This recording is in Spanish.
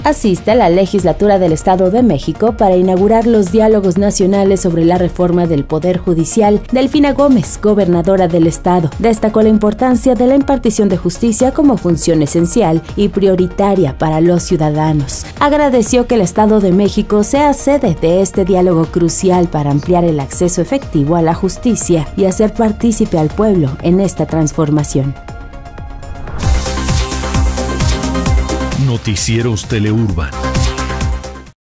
asiste a la legislatura del Estado de México para inaugurar los diálogos nacionales sobre la reforma del Poder Judicial. Delfina Gómez, gobernadora del estado, destacó la importancia de la impartición de justicia como función esencial y prioritaria para los ciudadanos. Agradeció que el Estado de México sea sede de este diálogo crucial para ampliar el acceso efectivo a la justicia y hacer partícipe al pueblo en esta transformación. Noticieros Teleurban.